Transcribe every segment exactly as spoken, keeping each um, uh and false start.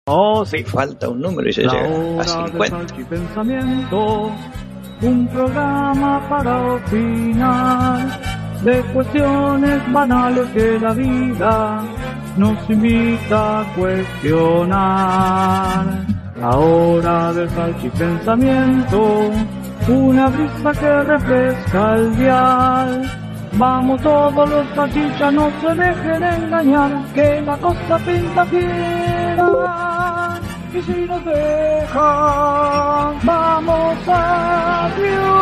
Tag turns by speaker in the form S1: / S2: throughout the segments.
S1: Oh, sí.
S2: Falta un número y se la llega a cincuenta.
S1: Pensamiento, un programa para opinar de cuestiones banales que la vida nos invita a cuestionar. La hora del salchipensamiento, una brisa que refresca el dial. Vamos todos los salchichas, no se dejen engañar, que la cosa pinta fiera. Y si nos dejan, vamos a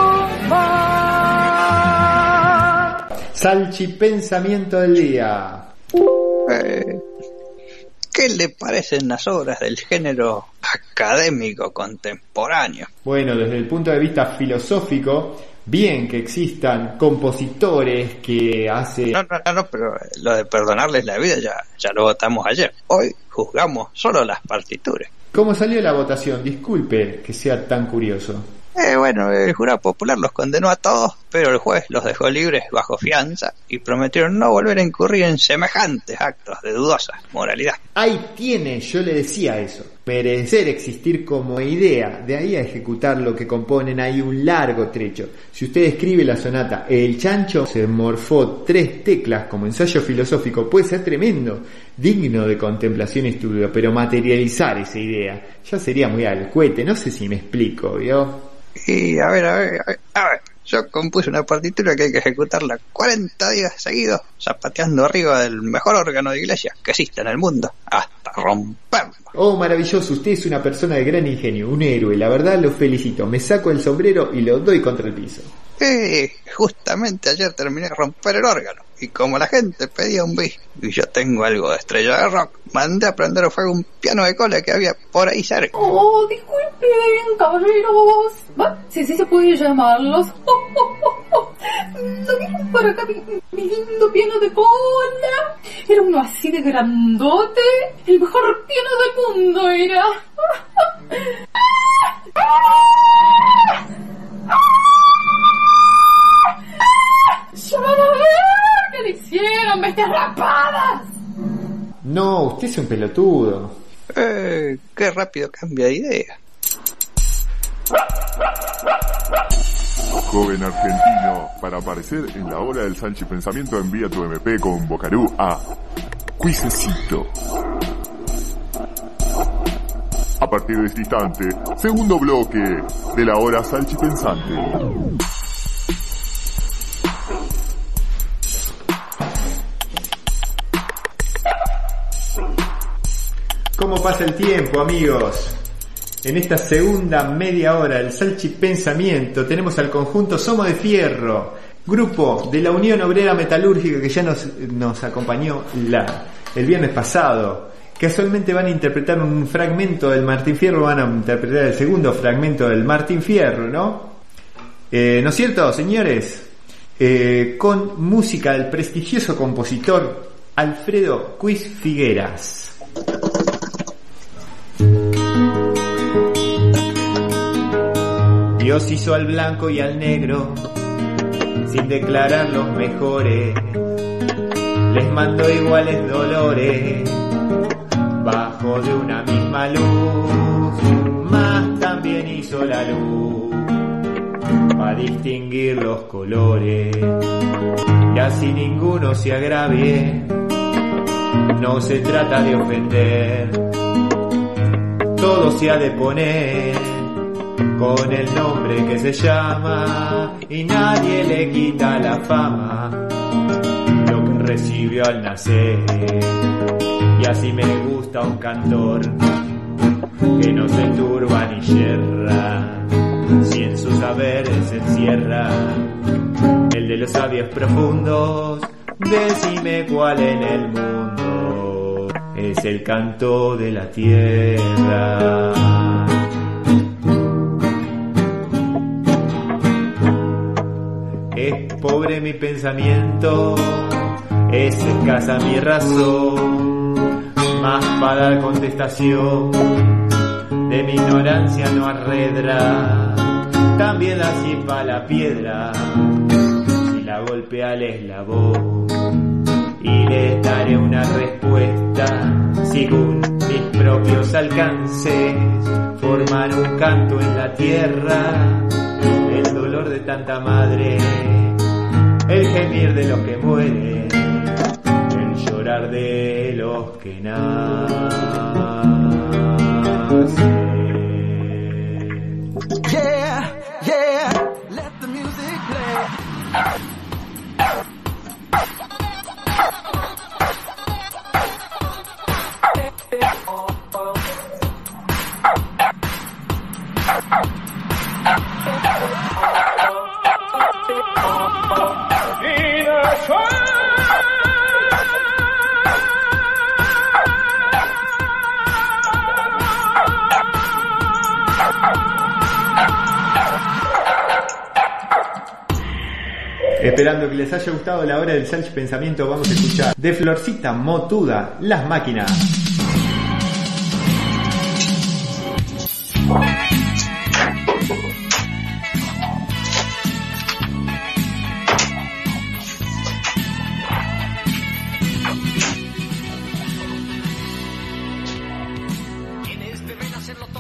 S1: triunfar.
S3: Salchipensamiento del día.
S2: Eh, ¿Qué le parecen las obras del género académico contemporáneo?
S3: Bueno, desde el punto de vista filosófico, bien que existan compositores que hacen...
S2: No, no, no, pero lo de perdonarles la vida ya, ya lo votamos ayer. Hoy juzgamos solo las partituras.
S3: ¿Cómo salió la votación? Disculpe que sea tan curioso.
S2: Eh, bueno, el jurado popular los condenó a todos, pero el juez los dejó libres bajo fianza y prometieron no volver a incurrir en semejantes actos de dudosa moralidad.
S3: Ahí tiene, yo le decía eso. Merecer existir como idea, de ahí a ejecutar lo que componen hay un largo trecho. Si usted escribe la sonata El Chancho se morfó tres teclas como ensayo filosófico, puede ser tremendo, digno de contemplación y estudio, pero materializar esa idea ya sería muy al cohete, no sé si me explico, ¿vio?
S2: Y a ver, a ver, a ver, a ver, yo compuse una partitura que hay que ejecutarla cuarenta días seguidos, zapateando arriba del mejor órgano de iglesia que existe en el mundo, hasta romperlo.
S3: Oh, maravilloso, usted es una persona de gran ingenio, un héroe, la verdad lo felicito, me saco el sombrero y lo doy contra el piso.
S2: Eh, justamente ayer terminé de romper el órgano, y como la gente pedía un bis, y yo tengo algo de estrella de rock, mandé a prender a fuego un piano de cola que había por ahí cerca.
S4: Oh, disculpen, caballeros. ¿Va? Sí, sí se puede llamarlos. Oh, oh, oh, oh. ¿No vieron por acá mi, mi lindo piano de cola? Era uno así de grandote. El mejor piano del mundo era. ¡Ya van a ver! ¿Qué le hicieron, bestias rapadas?
S3: No, usted es un pelotudo.
S2: Eh, qué rápido cambia de idea.
S5: Joven argentino, para aparecer en la hora del salchipensamiento envía tu eme pe con Bocarú a Cuisecito. A partir de este instante, segundo bloque de la hora salchipensante.
S3: ¿Cómo pasa el tiempo, amigos? En esta segunda media hora del salchipensamiento tenemos al conjunto Somos de Fierro, grupo de la Unión Obrera Metalúrgica que ya nos, nos acompañó la, el viernes pasado. Casualmente van a interpretar un fragmento del Martín Fierro, van a interpretar el segundo fragmento del Martín Fierro, ¿no? Eh, ¿No es cierto, señores? Eh, con música del prestigioso compositor Alfredo Cuis Figueras. Dios hizo al blanco y al negro sin declarar los mejores, les mandó iguales dolores bajo de una misma luz, mas también hizo la luz para distinguir los colores y así ninguno se agravie. No se trata de ofender, todo se ha de poner con el nombre que se llama y nadie le quita la fama lo que recibió al nacer. Y así me gusta un cantor que no se turba ni yerra, si en su saber se encierra el de los sabios profundos. Decime cuál en el mundo es el canto de la tierra. Es pobre mi pensamiento, es escasa mi razón, mas para dar contestación de mi ignorancia no arredra, también la cipa la piedra, si la golpea el eslabón, y le daré una respuesta según mi mis propios alcances forman un canto en la tierra, el dolor de tanta madre, el gemir de los que mueren, el llorar de los que nacen.
S6: Yeah, yeah, let the music play.
S3: Esperando que les haya gustado la hora del Sánchez Pensamiento, vamos a escuchar de Florcita Motuda, Las Máquinas.
S6: Tienes que ven a hacerlo todo.